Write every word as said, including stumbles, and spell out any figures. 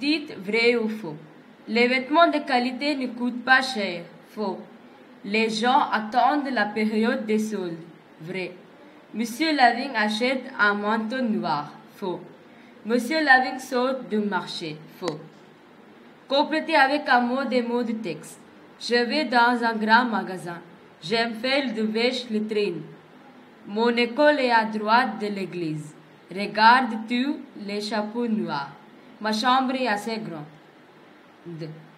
Dites vrai ou faux. Les vêtements de qualité ne coûtent pas cher. Faux. Les gens attendent la période des soldes. Vrai. Monsieur Lavigne achète un manteau noir. Faux. Monsieur Lavigne saute du marché. Faux. Complétez avec un mot des mots de texte. Je vais dans un grand magasin. J'aime faire de vêches le train. Mon école est à droite de l'église. Regardes-tu les chapeaux noirs? Ma chambre est assez grande.